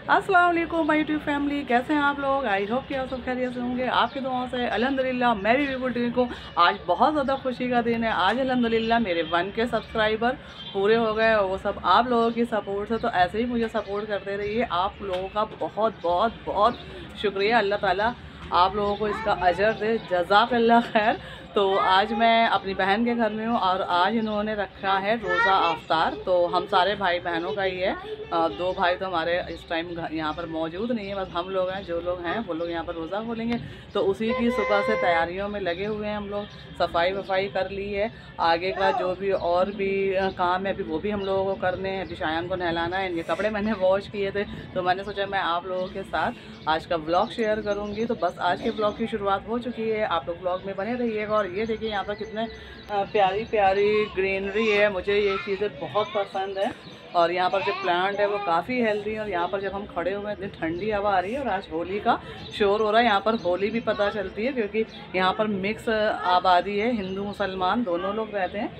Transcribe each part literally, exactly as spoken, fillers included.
अस्सलाम वालेकुम my YouTube family, कैसे हैं आप लोग। आई होप कि आप सब खैरियत से होंगे। आपकी दुआओं से अल्हम्दुलिल्लाह मैं भी बिल्कुल ठीक हूँ। आज बहुत ज़्यादा खुशी का दिन है। आज अल्हम्दुलिल्लाह मेरे वन के सब्सक्राइबर पूरे हो गए और वो सब आप लोगों की सपोर्ट से। तो ऐसे ही मुझे सपोर्ट करते रहिए। आप लोगों का बहुत बहुत बहुत शुक्रिया। अल्लाह ताला आप लोगों को इसका अजर दे, जज़ाकल्लाह खैर। तो आज मैं अपनी बहन के घर में हूँ और आज इन्होंने रखा है रोज़ा आफ्तार। तो हम सारे भाई बहनों का ही है। दो भाई तो हमारे इस टाइम यहाँ पर मौजूद नहीं है, बस हम लोग हैं। जो लोग हैं वो लोग यहाँ पर रोज़ा खोलेंगे। तो उसी की सुबह से तैयारियों में लगे हुए हैं हम लोग। सफाई वफाई कर ली है, आगे का जो भी और भी काम है अभी वो भी हम लोगों को करने हैं। अभी शायान को नहलाना है। इनके कपड़े मैंने वॉश किए थे तो मैंने सोचा मैं आप लोगों के साथ आज का ब्लॉग शेयर करूँगी। तो बस आज के ब्लॉग की शुरुआत हो चुकी है। आप लोग ब्लॉग में बने रहिएगा। और ये देखिए यहाँ पर कितने प्यारी प्यारी ग्रीनरी है। मुझे ये चीज़ें बहुत पसंद है। और यहाँ पर जो प्लांट है वो काफ़ी हेल्दी है। और यहाँ पर जब हम खड़े हुए हैं इतनी ठंडी हवा आ रही है और आज होली का शोर हो रहा है। यहाँ पर होली भी पता चलती है क्योंकि यहाँ पर मिक्स आबादी है, हिंदू मुसलमान दोनों लोग रहते हैं।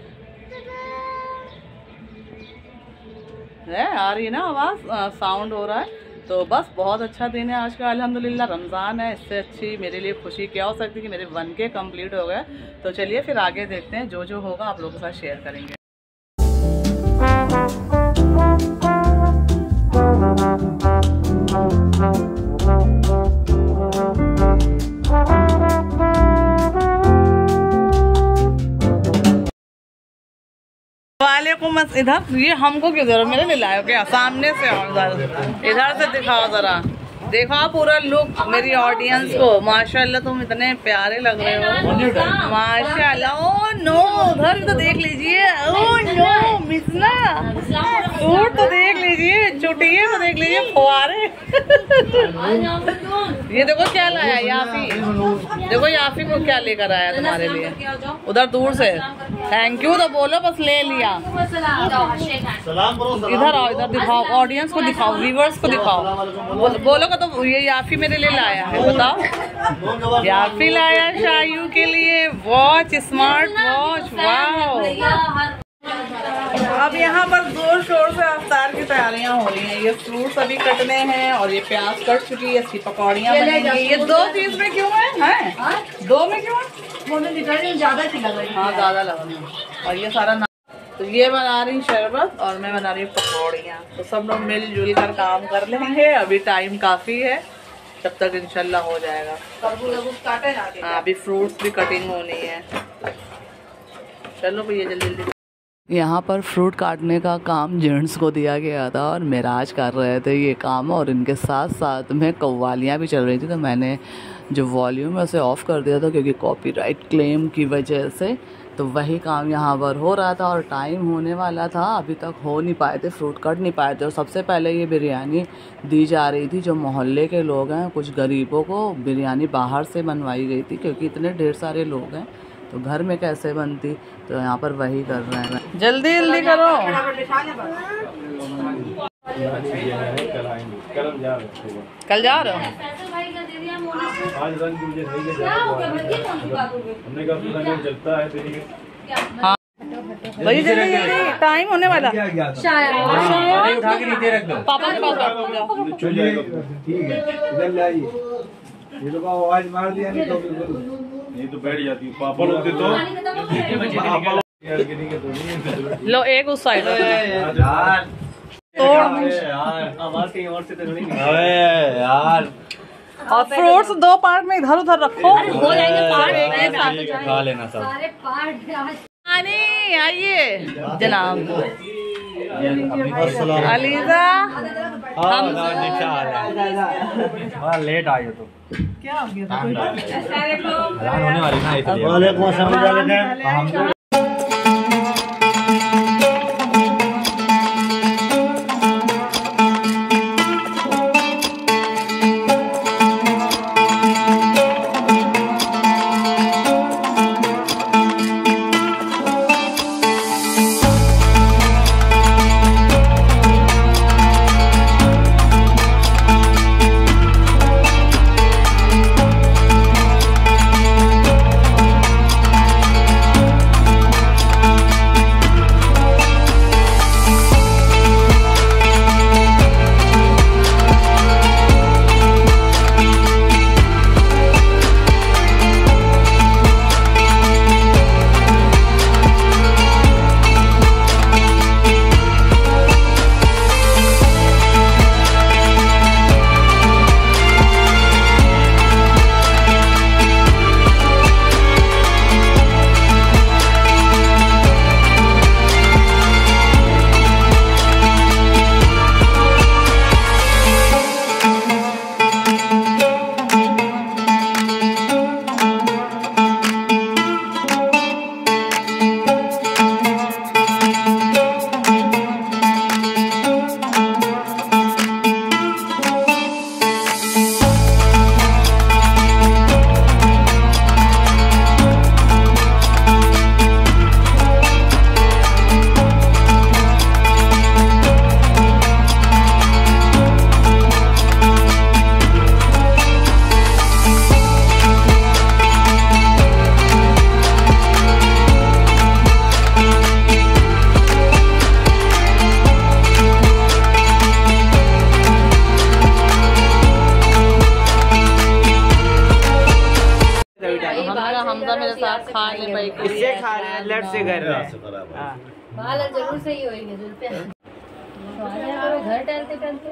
है आ रही है ना आवाज़, साउंड हो रहा है। तो बस बहुत अच्छा दिन है आज का अल्हम्दुलिल्लाह। रमज़ान है, इससे अच्छी मेरे लिए खुशी क्या हो सकती है कि मेरे वन के कंप्लीट हो गए। तो चलिए फिर आगे देखते हैं, जो जो होगा आप लोगों के साथ शेयर करेंगे। वालेकुम। इधर ये हमको क्यों जरा मेरे लिए लाए हो क्या? सामने से और इधर से दिखाओ जरा। देखो पूरा लुक मेरी ऑडियंस को। माशाल्लाह तुम इतने प्यारे लग रहे हो माशाल्लाह। ओ नो, उधर तो देख लीजिए। ओ नो मिसना, सूट तो देख लीजिए, चुटिये तो देख लीजिए, फुआरे। ये देखो क्या लाया याफी। देखो याफी को क्या लेकर आया तुम्हारे लिए उधर दूर से। थैंक यू तो बोलो, बस ले लिया। इधर आओ, इधर दिखाओ, ऑडियंस को दिखाओ, व्यूवर्स को दिखाओ। बोलो तो ये याफी मेरे लिए लाया है, बताओ। याफी लाया शायू के लिए वॉच, स्मार्ट वॉच। वाह। अब यहाँ पर जोर शोर से अफ्तार की तैयारियां हो रही हैं। ये फ्रूट्स अभी कटने हैं और ये प्याज कट चुकी है, इसकी पकौड़ियाँ बनेंगी। ये दो चीज में क्यों है, है? दो में क्यों है? ज्यादा लग रही है। हाँ ज्यादा लग रही है। और ये सारा ना, तो ये बना रही शरबत और मैं बना रही हूँ पकौड़ियाँ। तो सब लोग मिलजुल कर काम कर लेंगे। अभी टाइम काफी है, तब तक इंशाल्लाह हो जाएगा। हाँ अभी फ्रूट्स भी कटिंग होनी है। चलो भैया जल्दी जल्दी। यहाँ पर फ्रूट काटने का काम जेंट्स को दिया गया था और मेराज कर रहे थे ये काम। और इनके साथ साथ में कव्वालियाँ भी चल रही थी। तो मैंने जो वॉल्यूम है उसे ऑफ़ कर दिया था क्योंकि कॉपीराइट क्लेम की वजह से। तो वही काम यहाँ पर हो रहा था और टाइम होने वाला था, अभी तक हो नहीं पाए थे, फ्रूट कट नहीं पाए थे। और सबसे पहले ये बिरयानी दी जा रही थी। जो मोहल्ले के लोग हैं, कुछ गरीबों को बिरयानी बाहर से बनवाई गई थी क्योंकि इतने ढेर सारे लोग हैं तो घर में कैसे बनती। तो यहाँ पर वही कर रहे हैं। जल्दी जल्दी करो। कल जा रहे हो? हाँ वही जल्दी जल्दी, टाइम होने वाला। उठा के नीचे रख दो, पापा के पास रख दो। ठीक है, इधर लाइए। ये लोग आवाज मार दिया नहीं तो नहीं तो बैठ जाती। पापा लोग तो लो एक उस साइड यार यार। और फ्रूट्स दो पार्ट में इधर उधर रखो, हो जाएंगे पार्ट। खा लेना सब। आइए जनाब। अलीजा हम लेट आए तो क्या हो गया? होने वाली ना इसलिए। था मेरे साथ खा ले भाई, इससे खा रहे हैं लेफ्ट से घर में। बाल जरूर सही होएंगे रुपया घर टहलते टहलते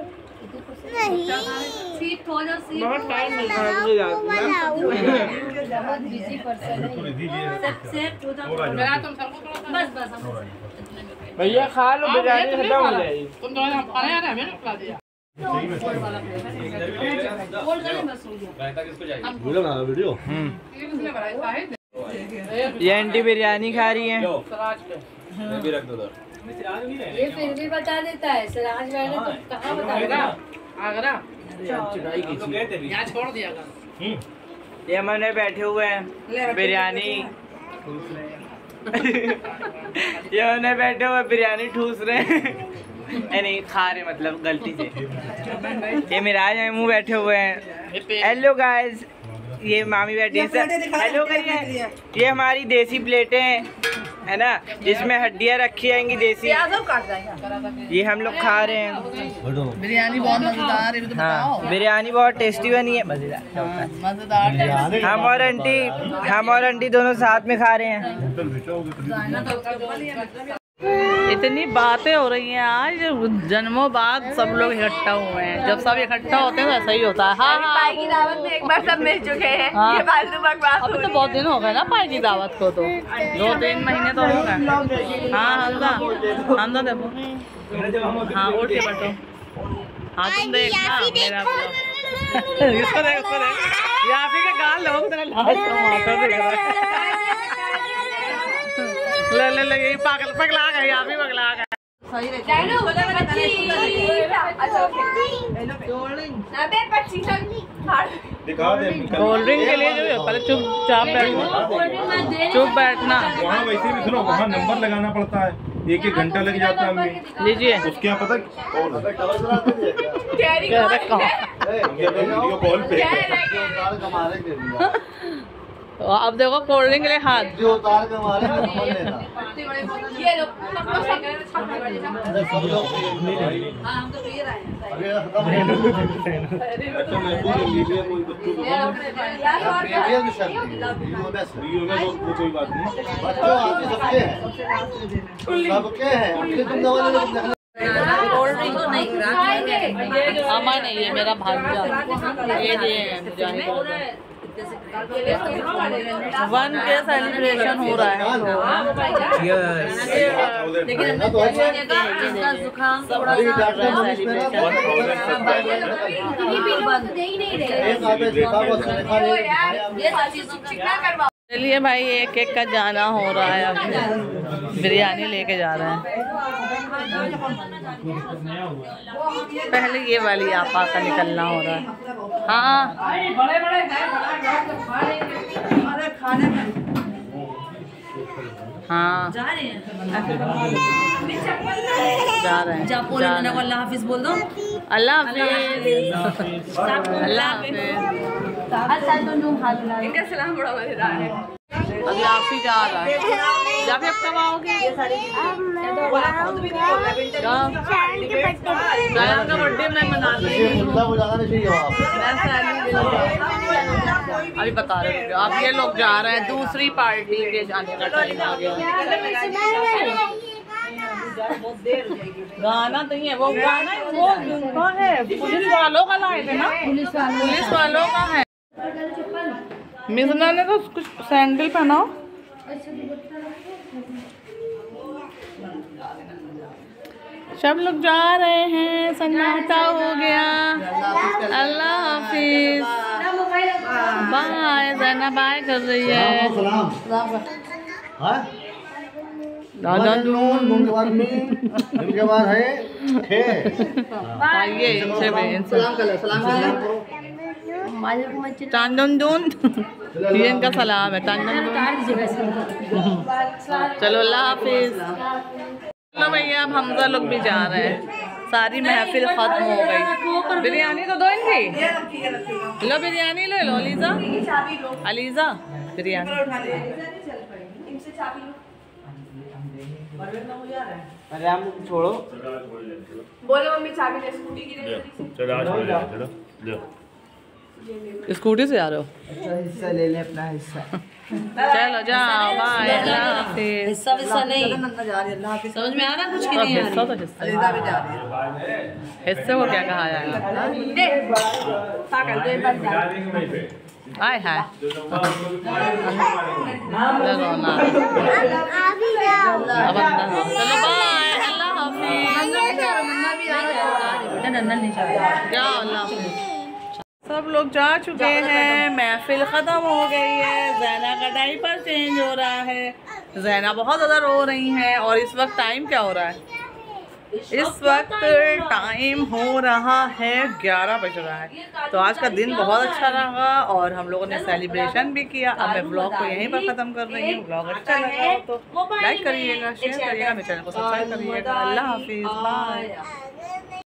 सीट हो जाओ, सीट बहुत टाइम मिलता है मुझे बहुत बिजी पर्सन है। सेट हो जाओ बस बस भैया खा लो, बिरयानी खत्म हो जाएगी। तुम तो खाना यार हमें खिला दिया। वीडियो ये आंटी बिरयानी खा रही है। ये फिर भी बता देता है सिराज वाले, तो कहाँ बताएगा? आगरा यहाँ छोड़ दिया। ये हमने बैठे हुए हैं बिरयानी ये हमने बैठे हुए बिरयानी ठूस रहे हैं नहीं खा रहे, मतलब गलती से। ये मिराज है, मुँह बैठे हुए हैं। हेलो गाइस, ये मामी बैठी है। हेलो करिए। ये हमारी देसी प्लेटें हैं, है ना, जिसमें हड्डियाँ रखी जाएंगी देसी। ये हम लोग खा रहे हैं। बिरयानी बहुत मजेदार है। हाँ, बिरयानी बहुत टेस्टी बनी है, मजेदार मजेदार। हम और आंटी हम और आंटी दोनों साथ में खा रहे हैं। इतनी बातें हो रही हैं आज, जन्मों बाद सब लोग इकट्ठा हुए हैं। जब सब इकट्ठा होते हैं तो ऐसा ही होता है। हाँ हाँ, पाई की दावत में एक बार सब मिल चुके हैं। हाँ। ये फालतू बकवास अभी तो बहुत दिन हो गए ना पाई की दावत को, तो दो तीन महीने तो हो गए। हाँ हमदा हमदा देखो, हाँ उठ के बैठो। हाँ तुम देखना मेरा इसको देख उसको देख, याफी के गाल लोग तेरा लाल टमाटर देख रहा है। ले ले ले ये पागल पगला गया, याफी पगला गया। सही है। कोल्ड ड्रिंक के लिए जो है पहले चुपचाप बैठना, चुप बैठना। वहाँ वैसे भी सुनो, वहाँ नंबर लगाना पड़ता है, एक एक घंटा लग जाता है हमें। लीजिए उसके यहाँ पता वीडियो कॉल पे अब देखो कोल्ड ड्रिंक के लिए हाथ जो उतार के मारे कोई बात नहीं, सबके हैं। हमारा नहीं है, मेरा भांजा। ये ये वन के सेलिब्रेशन हो रहा है। जुकाम चलिए भाई, एक एक का जाना हो रहा है। अब बिरयानी लेके जा रहे हैं। पहले ये वाली आपा का निकलना हो रहा है। हाँ हाँ जा रहे हैं, जा रहे हैं। अल्लाह हाफिज बोल दो। अल्लाह हाफिज, अल्लाह हाफिज। इनका सलाम बड़ा मजेदार है। अभी आप ही जा रहा है। जब अब कब आओगे? का बर्थडे मैं मनाती हूँ। अभी बता रहे हो अब ये लोग जा रहे हैं, दूसरी पार्टी के जाने का टाइम आ गया। गाना तो ही है, वो गाना वो का है, पुलिस वालों का लाए थे ना, पुलिस वालों का है। मिज़ना ने तो कुछ सैंडल पहनाओ। सब लोग जा रहे हैं, सन्नाटा हो गया। अल्लाह हाफिज, बाय। ज़ैना बाय कर रही है। दादा दून इनके बाद है आइए इनसे भी सलाम कर लो। सलाम चांदन दून, ये इनका सलाम है। चांदन दून, चलो अल्लाह हाफिज। चलो भैया, अब हमजा लोग भी जा रहे हैं। सारी महफिल खत्म हो गई। बिरयानी तो दो इनकी, लो बिरयानी ले लो। ELISA, ELISA biryani. अरे हम छोड़ो, बोलो मम्मी चाबी ले स्कूटी की। चलो चलो चलो। स्कूटी से जा रहे हो? हिस्सा ले ले अपना हिस्सा। चलो जाओ बाय, अल्लाह हाफिज। हिस्सा विस्सा नहीं समझ में आ रहा कुछ की अब नहीं आ हिस्सा रही। तो हिस्सा हिस्से को क्या कहा जाएगा? हाय हाय लगो ना अब अंदर हो। चलो बाय, अल्लाह हाफिज। जाओ अल्लाह हाफिज। सब लोग जा चुके हैं, महफिल ख़त्म हो गई है। जैना का डायपर चेंज हो रहा है। जैना बहुत ज़्यादा रो रही हैं। और इस वक्त टाइम क्या हो रहा है? इस वक्त टाइम हो रहा है ग्यारह बज रहा है। तो आज का दिन बहुत अच्छा रहा और हम लोगों ने सेलिब्रेशन भी किया। अब मैं ब्लॉग को यहीं पर ख़त्म कर रही हूँ। ब्लॉग अच्छा लगा हो तो लाइक करिएगा, शेयर करिएगा, मेरे चैनल को सब्सक्राइब करिएगा। अल्लाह हाफिज़, बाय।